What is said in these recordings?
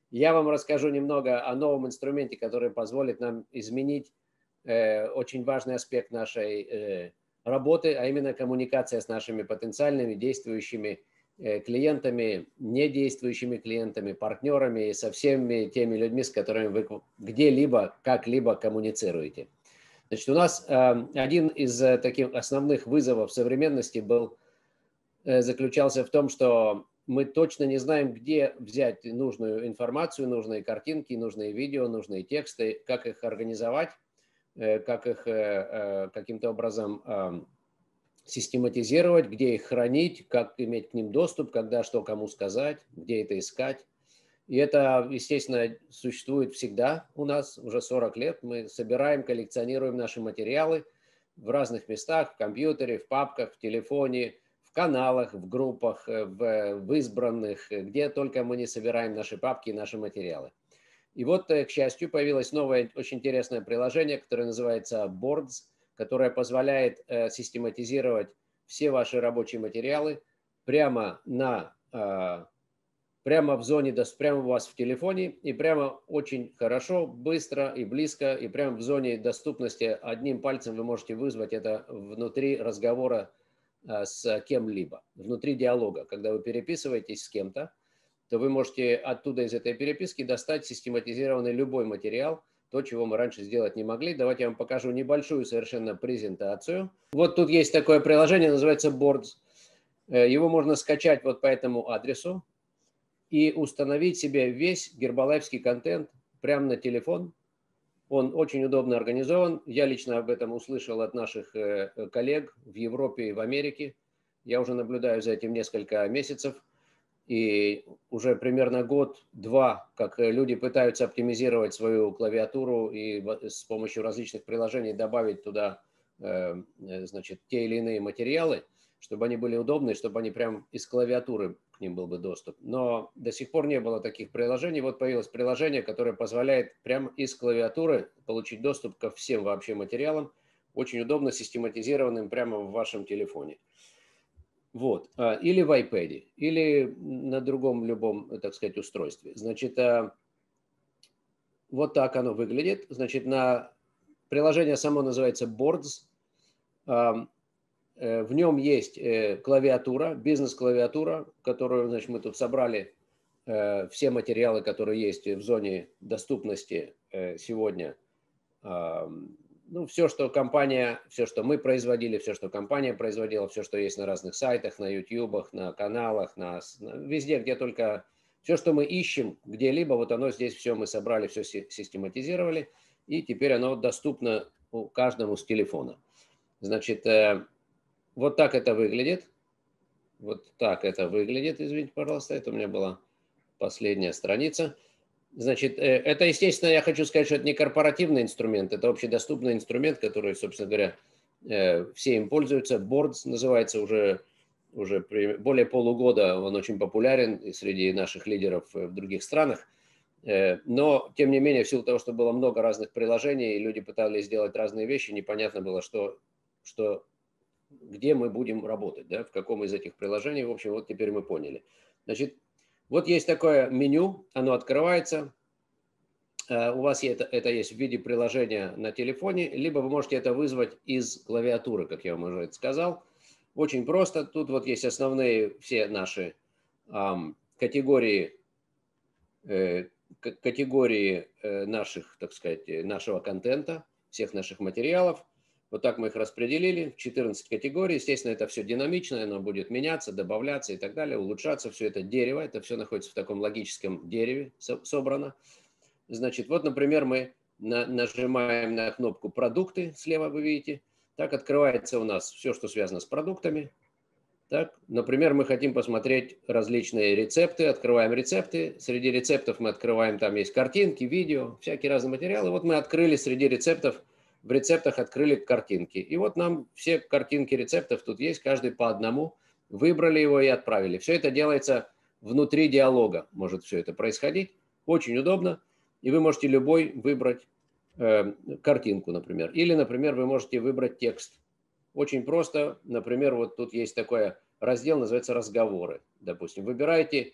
Я вам расскажу немного о новом инструменте, который позволит нам изменить очень важный аспект нашей работы, а именно коммуникация с нашими потенциальными действующими клиентами, недействующими клиентами, партнерами и со всеми теми людьми, с которыми вы где-либо, как-либо коммуницируете. Значит, у нас один из таких основных вызовов современности заключался в том, что мы точно не знаем, где взять нужную информацию, нужные картинки, нужные видео, нужные тексты, как их организовать, как их каким-то образом систематизировать, где их хранить, как иметь к ним доступ, когда что кому сказать, где это искать. И это, естественно, существует всегда у нас, уже 40 лет. Мы собираем, коллекционируем наши материалы в разных местах, в компьютере, в папках, в телефоне, в каналах, в группах, в избранных, где только мы не собираем наши папки и наши материалы. И вот, к счастью, появилось новое очень интересное приложение, которое называется Boards, которое позволяет систематизировать все ваши рабочие материалы прямо прямо в зоне, прямо у вас в телефоне, и прямо очень хорошо, быстро и близко, и прямо в зоне доступности одним пальцем вы можете вызвать это внутри разговора с кем-либо, внутри диалога. Когда вы переписываетесь с кем-то, то вы можете оттуда из этой переписки достать систематизированный любой материал, то, чего мы раньше сделать не могли. Давайте я вам покажу небольшую совершенно презентацию. Вот тут есть такое приложение, называется Boards. Его можно скачать вот по этому адресу и установить себе весь гербалайфский контент прямо на телефон. Он очень удобно организован. Я лично об этом услышал от наших коллег в Европе и в Америке. Я уже наблюдаю за этим несколько месяцев. И уже примерно год-два, как люди пытаются оптимизировать свою клавиатуру и с помощью различных приложений добавить туда значит, те или иные материалы, чтобы они были удобны, чтобы они прям из клавиатуры к ним был бы доступ. Но до сих пор не было таких приложений. Вот появилось приложение, которое позволяет прямо из клавиатуры получить доступ ко всем вообще материалам, очень удобно систематизированным прямо в вашем телефоне. Вот. Или в iPad, или на другом любом, так сказать, устройстве. Значит, вот так оно выглядит. Значит, приложение само называется Boards. В нем есть клавиатура, бизнес-клавиатура, которую, значит, мы тут собрали все материалы, которые есть в зоне доступности сегодня. Ну, все, что компания, все, что мы производили, все, что компания производила, все, что есть на разных сайтах, на ютубах, на каналах, везде, где только все, что мы ищем где-либо, вот оно здесь все мы собрали, все систематизировали, и теперь оно доступно каждому с телефона. Значит, вот так это выглядит. Вот так это выглядит, извините, пожалуйста, это у меня была последняя страница. Значит, это, естественно, я хочу сказать, что это не корпоративный инструмент, это общедоступный инструмент, который, собственно говоря, все им пользуются. Boards называется уже более полугода, он очень популярен среди наших лидеров в других странах. Но, тем не менее, в силу того, что было много разных приложений, и люди пытались сделать разные вещи, непонятно было, где мы будем работать, да, в каком из этих приложений. В общем, вот теперь мы поняли. Значит, вот есть такое меню, оно открывается. У вас это есть в виде приложения на телефоне, либо вы можете это вызвать из клавиатуры, как я вам уже сказал. Очень просто. Тут вот есть основные все наши категории наших, так сказать, нашего контента, всех наших материалов. Вот так мы их распределили в 14 категорий. Естественно, это все динамично, оно будет меняться, добавляться и так далее, улучшаться. Все это дерево, это все находится в таком логическом дереве собрано. Значит, вот, например, мы нажимаем на кнопку «Продукты», слева вы видите. Так открывается у нас все, что связано с продуктами. Так, например, мы хотим посмотреть различные рецепты, открываем рецепты. Среди рецептов мы открываем, там есть картинки, видео, всякие разные материалы. Вот мы открыли среди рецептов, в рецептах открыли картинки. И вот нам все картинки рецептов тут есть, каждый по одному. Выбрали его и отправили. Все это делается внутри диалога, может все это происходить. Очень удобно. И вы можете любой выбрать картинку, например. Или, например, вы можете выбрать текст. Очень просто. Например, вот тут есть такой раздел, называется «Разговоры». Допустим, выбираете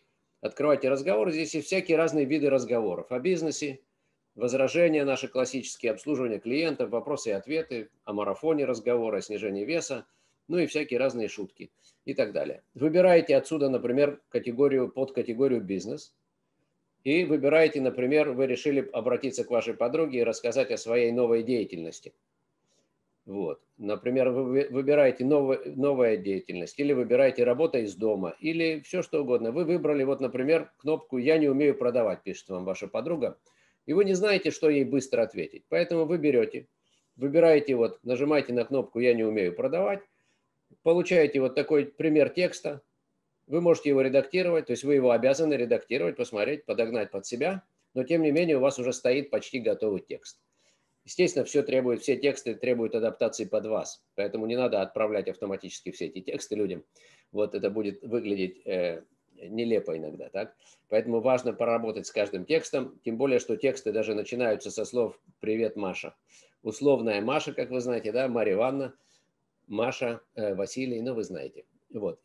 открывайте разговор. Здесь есть всякие разные виды разговоров о бизнесе, возражения наши классические, обслуживание клиентов, вопросы и ответы, о марафоне разговоры, о снижении веса, ну и всякие разные шутки и так далее. Выбираете отсюда, например, категорию, подкатегорию бизнес. И выбираете, например, вы решили обратиться к вашей подруге и рассказать о своей новой деятельности. Вот. Например, вы выбираете новая деятельность, или выбираете работа из дома, или все что угодно. Вы выбрали, вот, например, кнопку «Я не умею продавать», пишет вам ваша подруга, и вы не знаете, что ей быстро ответить. Поэтому вы берете, выбираете, вот, нажимаете на кнопку «Я не умею продавать», получаете вот такой пример текста. Вы можете его редактировать, то есть вы его обязаны редактировать, посмотреть, подогнать под себя, но тем не менее у вас уже стоит почти готовый текст. Естественно, все тексты требуют адаптации под вас, поэтому не надо отправлять автоматически все эти тексты людям. Вот это будет выглядеть нелепо иногда, так? Поэтому важно поработать с каждым текстом, тем более, что тексты даже начинаются со слов «Привет, Маша». Условная Маша, как вы знаете, да, Марья Ивановна, Маша, Василий, ну вы знаете. Вот.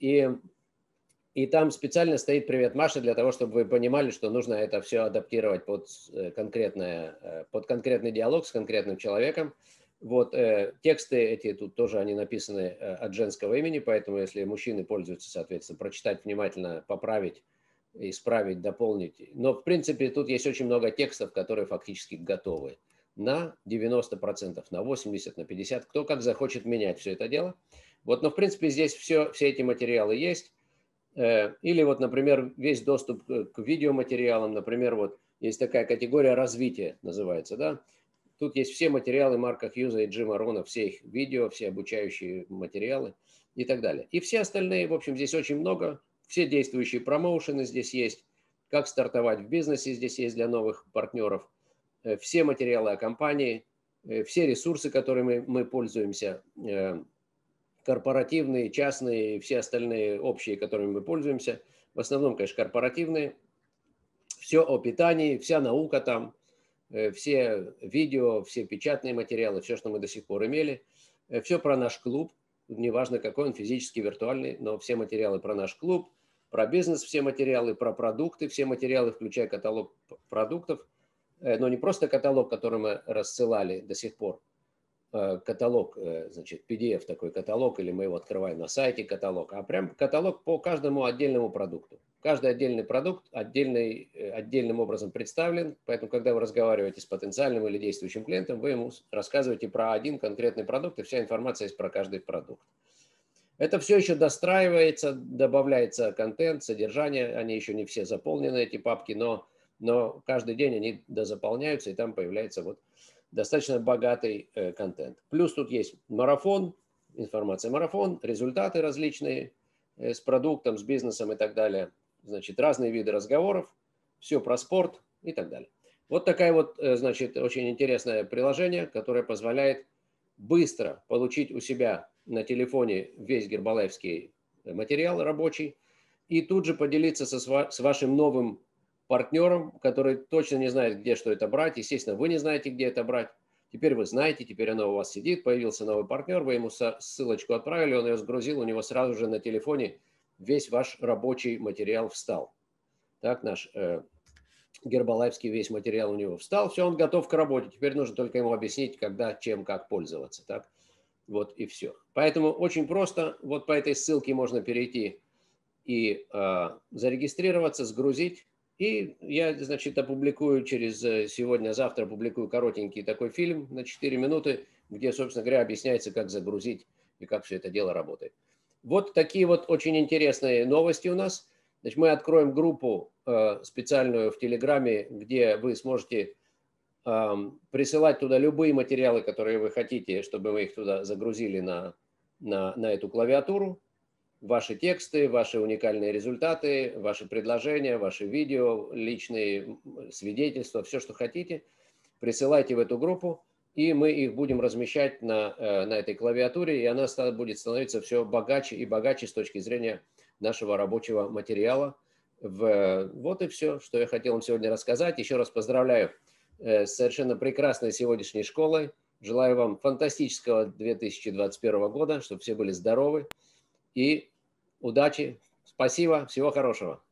И там специально стоит «Привет, Маша» для того, чтобы вы понимали, что нужно это все адаптировать под конкретный диалог с конкретным человеком. Вот, тексты эти тут тоже они написаны от женского имени, поэтому если мужчины пользуются, соответственно, прочитать внимательно, поправить, исправить, дополнить. Но, в принципе, тут есть очень много текстов, которые фактически готовы на 90%, на 80%, на 50%, кто как захочет менять все это дело. Вот, но, в принципе, здесь все эти материалы есть. Или вот, например, весь доступ к видеоматериалам, например, вот есть такая категория развития, называется, да. Тут есть все материалы Марка Хьюза и Джима Рона, все их видео, все обучающие материалы и так далее. И все остальные, в общем, здесь очень много, все действующие промоушены здесь есть, как стартовать в бизнесе здесь есть для новых партнеров, все материалы о компании, все ресурсы, которыми мы пользуемся, корпоративные, частные, все остальные общие, которыми мы пользуемся. В основном, конечно, корпоративные. Все о питании, вся наука там, все видео, все печатные материалы, все, что мы до сих пор имели. Все про наш клуб, неважно какой он, физический, виртуальный, но все материалы про наш клуб, про бизнес все материалы, про продукты все материалы, включая каталог продуктов. Но не просто каталог, который мы рассылали до сих пор, каталог, значит, PDF такой каталог, или мы его открываем на сайте каталог, а прям каталог по каждому отдельному продукту. Каждый отдельный продукт отдельным образом представлен, поэтому, когда вы разговариваете с потенциальным или действующим клиентом, вы ему рассказываете про один конкретный продукт, и вся информация есть про каждый продукт. Это все еще достраивается, добавляется контент, содержание, они еще не все заполнены, эти папки, но каждый день они дозаполняются, и там появляется вот достаточно богатый контент. Плюс тут есть марафон, информация марафон, результаты различные с продуктом, с бизнесом и так далее. Значит, разные виды разговоров, все про спорт и так далее. Вот такая вот, значит, очень интересное приложение, которое позволяет быстро получить у себя на телефоне весь гербалайфский материал рабочий и тут же поделиться с вашим новым партнером, который точно не знает, где что это брать. Естественно, вы не знаете, где это брать. Теперь вы знаете, теперь оно у вас сидит, появился новый партнер, вы ему ссылочку отправили, он ее сгрузил, у него сразу же на телефоне весь ваш рабочий материал встал. Так, наш гербалайфский весь материал у него встал, все, он готов к работе. Теперь нужно только ему объяснить, когда, чем, как пользоваться. Так? Вот и все. Поэтому очень просто, вот по этой ссылке можно перейти и зарегистрироваться, сгрузить. И я, значит, опубликую сегодня-завтра опубликую коротенький такой фильм на 4 минуты, где, собственно говоря, объясняется, как загрузить и как все это дело работает. Вот такие вот очень интересные новости у нас. Значит, мы откроем группу специальную в Телеграме, где вы сможете присылать туда любые материалы, которые вы хотите, чтобы мы их туда загрузили на эту клавиатуру. Ваши тексты, ваши уникальные результаты, ваши предложения, ваши видео, личные свидетельства, все, что хотите, присылайте в эту группу, и мы их будем размещать на этой клавиатуре, и она будет становиться все богаче и богаче с точки зрения нашего рабочего материала. Вот и все, что я хотел вам сегодня рассказать. Еще раз поздравляю с совершенно прекрасной сегодняшней школой. Желаю вам фантастического 2021 года, чтобы все были здоровы. И удачи. Спасибо. Всего хорошего.